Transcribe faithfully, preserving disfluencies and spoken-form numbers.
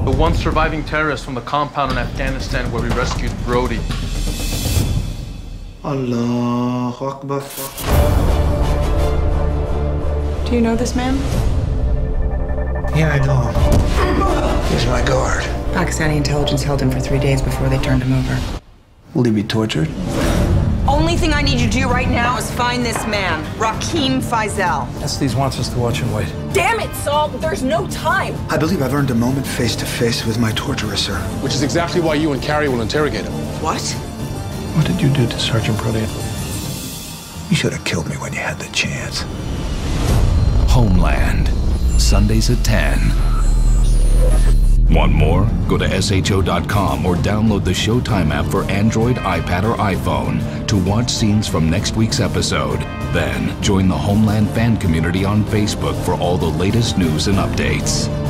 The one surviving terrorist from the compound in Afghanistan where we rescued Brody. Allahu Akbar. Do you know this man? Yeah, I know him. He's my guard. Pakistani intelligence held him for three days before they turned him over. Will he be tortured? Only thing I need you to do right now is find this man, Rakeem Faisal. Estes wants us to watch and wait. Damn it, Saul, there's no time. I believe I've earned a moment face to face with my torturer, sir. Which is exactly why you and Carrie will interrogate him. What? What did you do to Sergeant Brody? You should have killed me when you had the chance. Homeland, Sundays at ten. Want more? Go to S H O dot com or download the Showtime app for Android, iPad, or iPhone to watch scenes from next week's episode. Then, join the Homeland fan community on Facebook for all the latest news and updates.